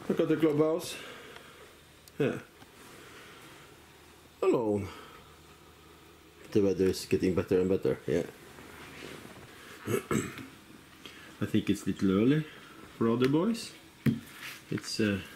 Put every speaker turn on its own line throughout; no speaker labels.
look at the clubhouse. Yeah. Alone. The weather is getting better and better, yeah. I think it's a little early for other boys. It's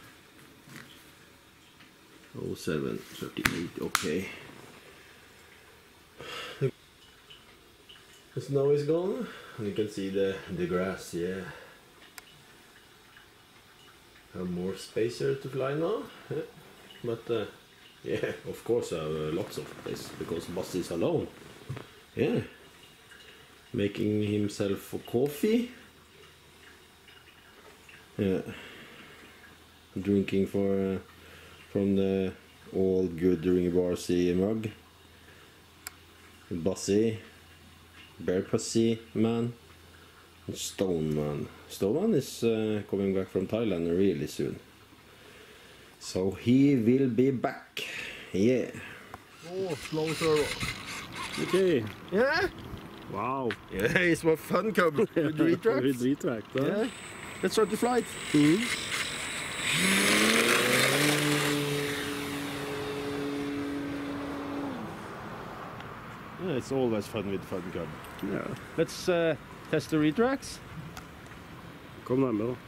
07:38, okay. The snow is gone, and you can see the grass, yeah. Have more space here to fly now, yeah. But yeah, of course I have lots of space because Basse is alone. Yeah. Making himself a coffee. Yeah. Drinking from the all good Ring Barcy mug. Basse, Bear Pussy Man, and Stone Man. Stone Man is coming back from Thailand really soon. So he will be back. Yeah.
Oh, slow turbo.
Okay.
Yeah.
Wow.
Yeah, it's my fun cub with retract.
With retract, huh?
Yeah. Let's start the flight. Yeah, it's always fun with fun cub.
Yeah.
Let's test the retracts.
Kom nærmere da.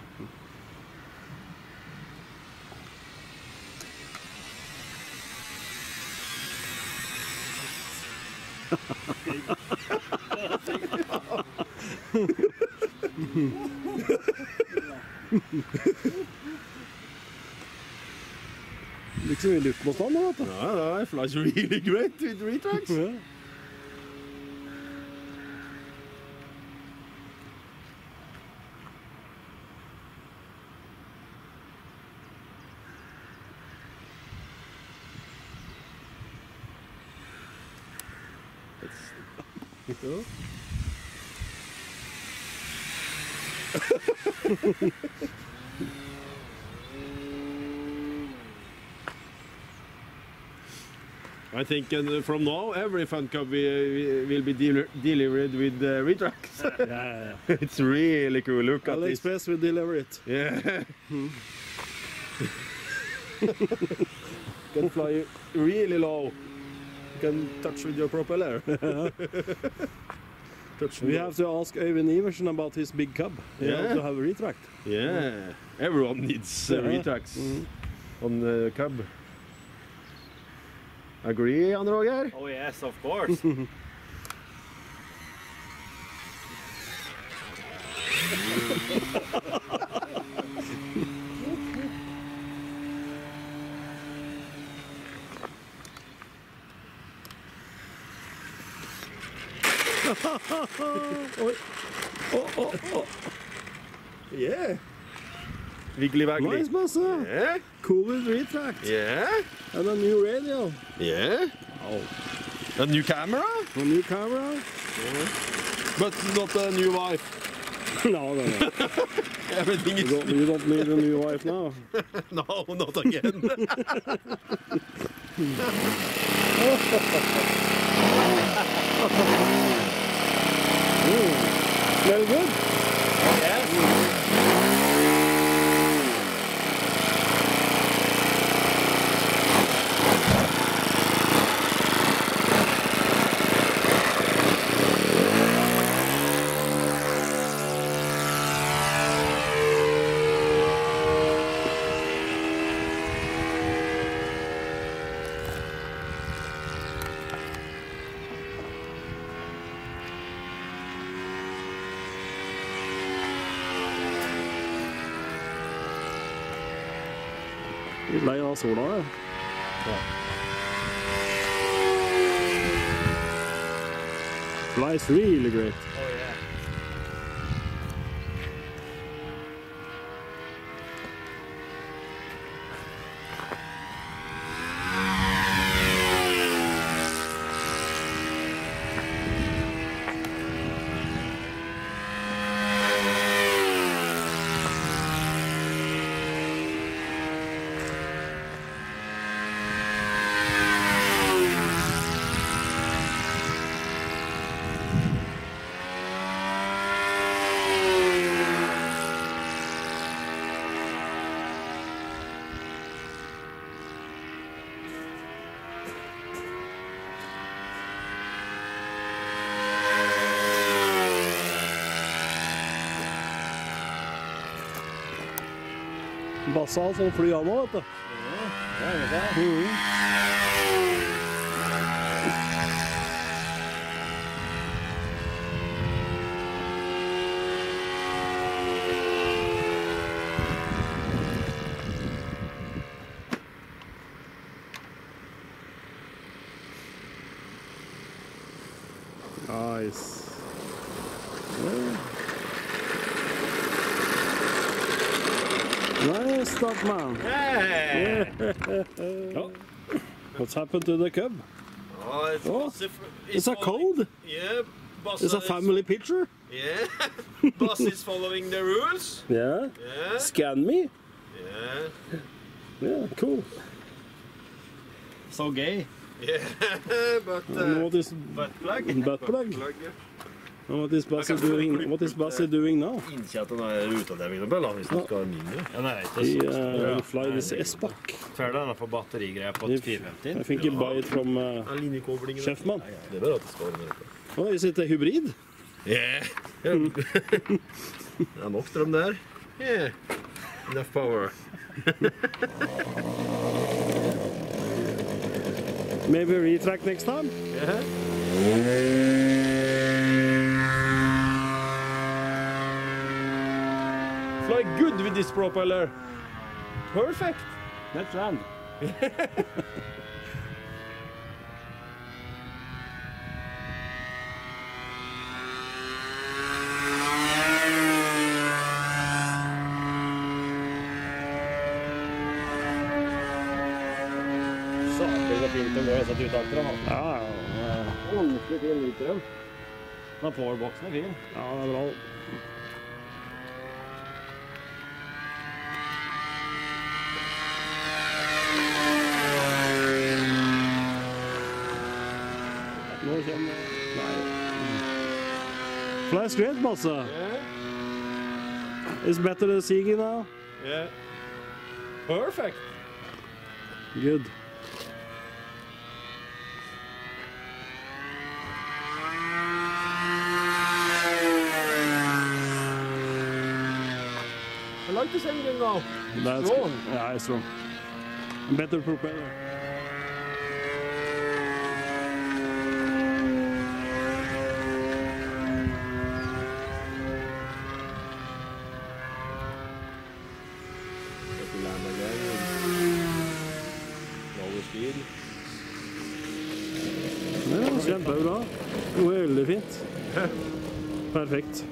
Liksom i luftmotstand da, vet du.
No, it flies really great with retracts.
Ja. Ja.
I think from now every fun cub will be delivered with retracts.
Yeah.
It's really cool. Look at this.
AliExpress will deliver it.
Yeah. Can fly really low. You can touch with your propeller.
We have to ask Øyvind Iversen about his big cub. He
Yeah.
has to have a retract.
Yeah. Everyone needs retracts on the cub. Agree, Jan Roger?
Oh yes, of course.
Yeah. Wiggly waggly.
Nice, Basse.
Yeah.
Cool with retract.
Yeah.
And a new radio.
Yeah.
Oh.
A new camera?
A new camera.
But not a new wife.
No.
Everything is...
You don't need a new wife now.
No, not again.
Smell good?
Yes.
Litt lei av sola, ja. Flies really great.
Oh yeah.
Basse har sånn fly han også, vet du.
Ja, det er det.
Nice. Nice start, man.
Hey!
Oh. What's happened to the cub?
Oh, it's
Oh,
Bosse
It's a code.
Yeah, Bosse
It's a family picture.
Yeah, Boss is following the rules.
Yeah.
Yeah,
Scan me.
yeah,
Yeah, cool.
so gay. Yeah, but
And what is
butt plug.
butt plug?
Yeah.
And what is Basse doing? What is Basse doing now?
Innser at den er ruteavdelingen på hvis den skal ha mindre. Ja, nei,
He
det
fly this S-Pack.
Ferdig den er på batterigreier på
I
450.
think he buy it from
Linjekoblingen.
Chefman.
Det er bare at det skal være med dette.
Oh, is it a hybrid?
Yeah. Det er nok strøm der. Yeah. Enough power.
Maybe retract next time?
Yeah. Fly good with this propeller. Perfect.
Let's land.
Så blir det fint å gå i sånn utaktere.
Ja,
Ordentlig fin liter. Men powerboksen er fin.
ja, det er bra. Nå kommer... Nei. Fly straight, Basse.
Yeah.
It's better than Sigi now.
Yeah. Perfect.
Good.
I like this engine now.
That's
Strong.
good. Yeah, it's strong. Better propeller.
Land again. Lower speed.
Ja, kjempebra. Veldig fint. Perfekt.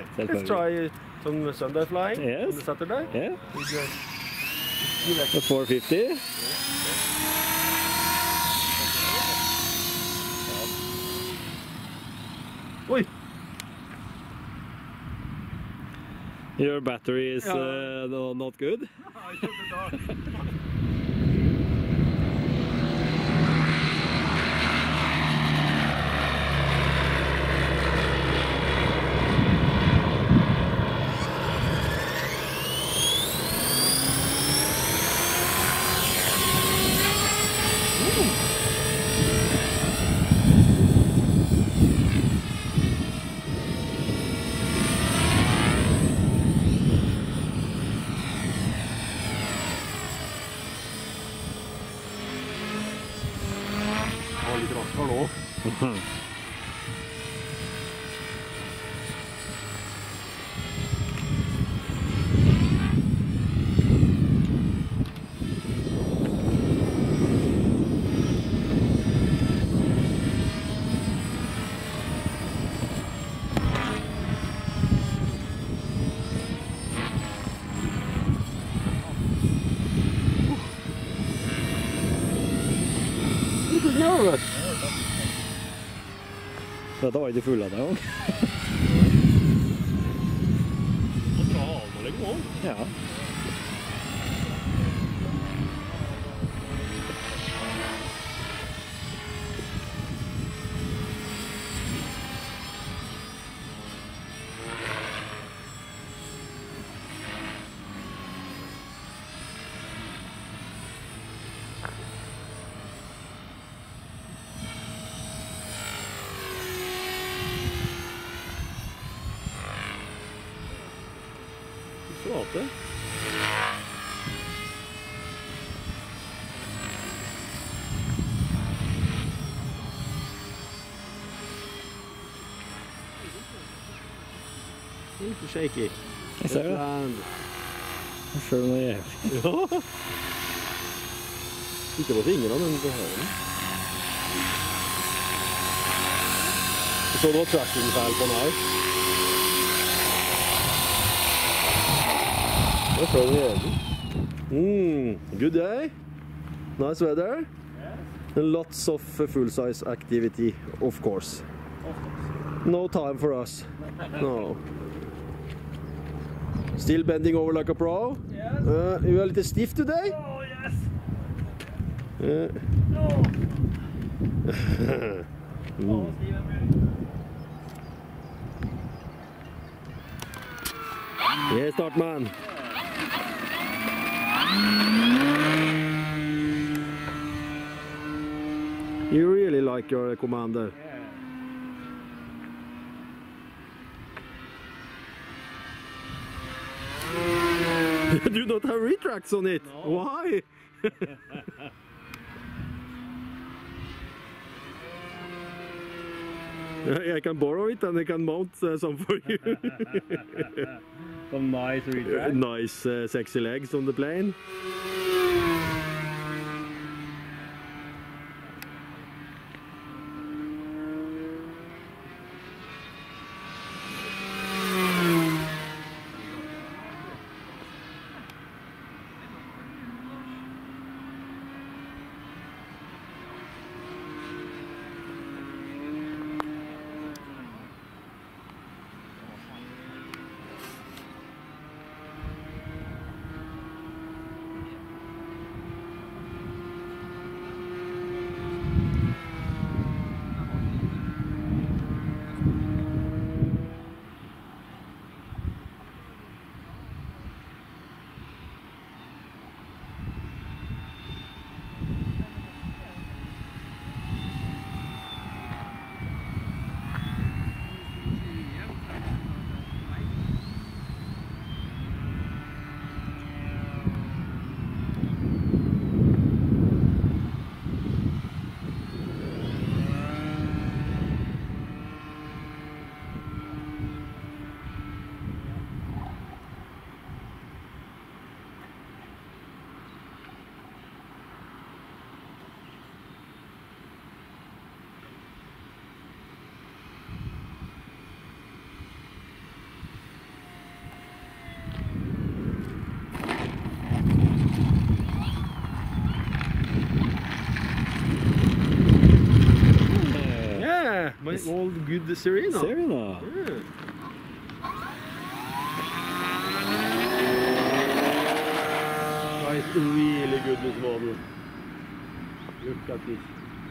Let's try some Sunday flying
Yes.
on the Saturday.
Yeah.
With,
The 450.
Oi!
Your battery is not good.
Ja, lite raskere nå. Litt nervøs.
Dette var ikke full av det engang. Ja.
Prate. Litt shaky.
Jeg ser det.
Land.
Jeg føler noe jævlig.
Ja. Ikke på fingrene, men på høyden. Så det var tracking-feil på den her. Jeg føler den i høyden. Good day. Nice weather. And lots of full-size activity, of course. No time for us. No. Still bending over like a pro?
Yes.
You are a little stiff today?
Oh, yes.
Uh,
No.
mm.
Oh, Steven.
Yeah, start man. You really like your commander. You do not have retracts on it.
No.
Why? I can borrow it and I can mount some for you.
Some nice retract.
Nice sexy legs on the plane. Yes.
All good Serena.
Serena.
Yeah. It's really good, this model. Look at this.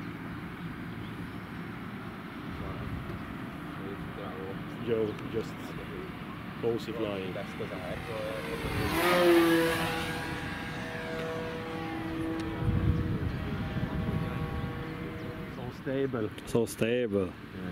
Joe just posy flying. So stable.
So stable.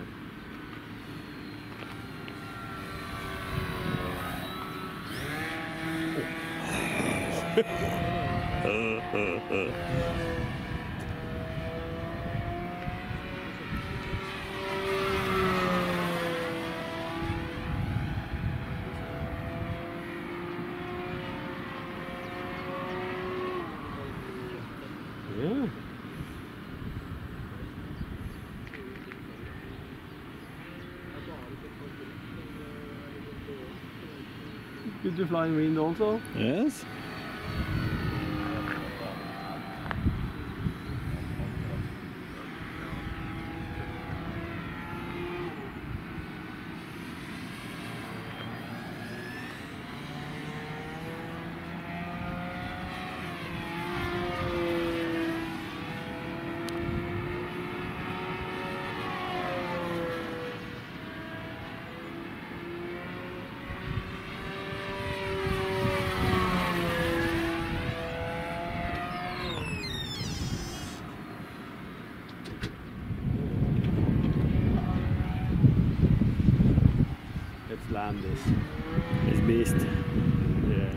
Yeah. Good to fly in wind also.
Yes.
Let's land this.
It's beast.
Yeah.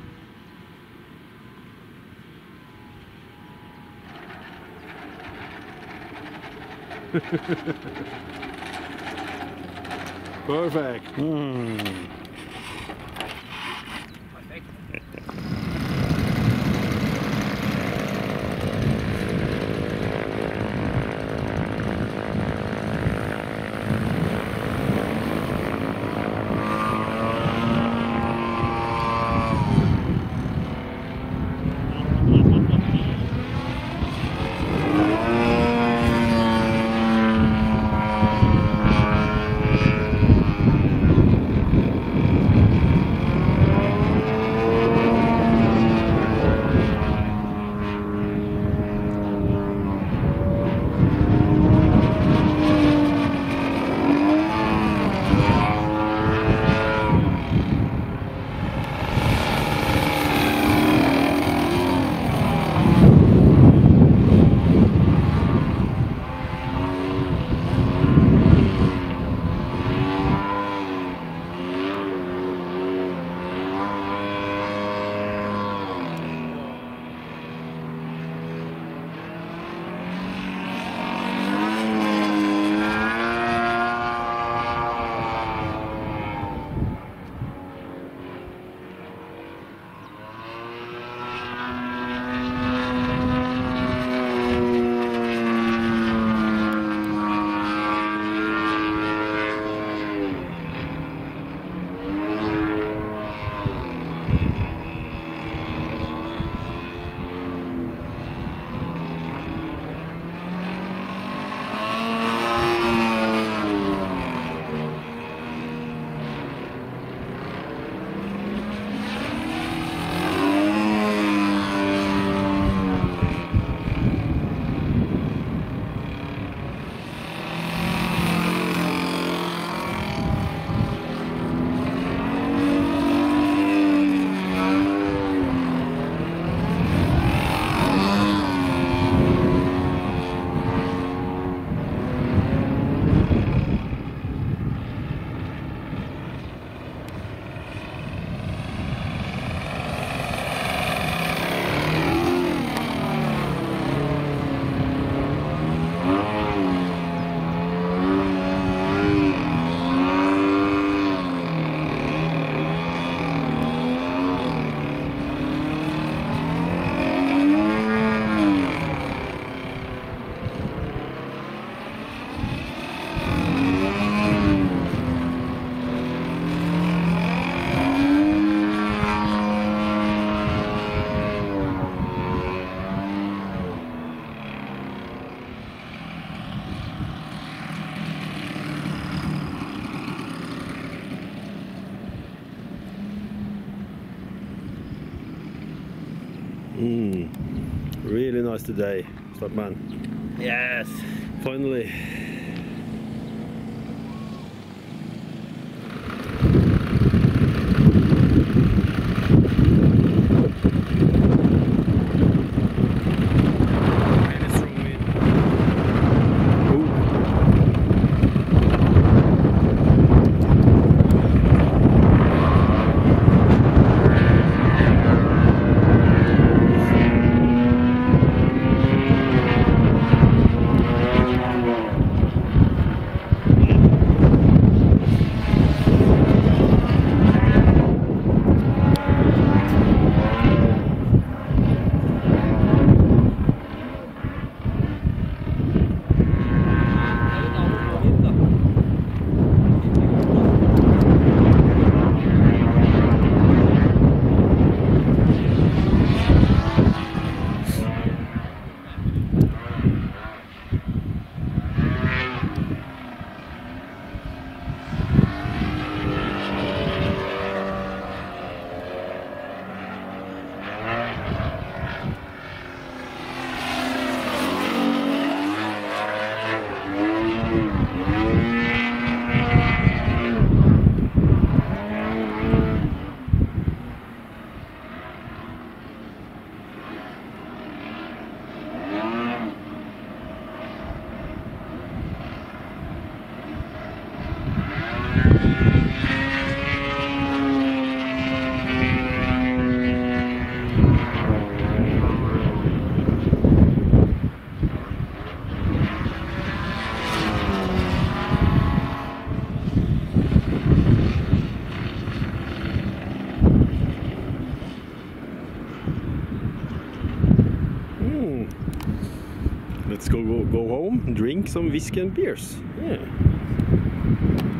Perfect.
Mm. Really nice today, Startman.
Yes.
Finally.
Really strong wind.
Let's go home, drink some whiskey and beers. Yeah.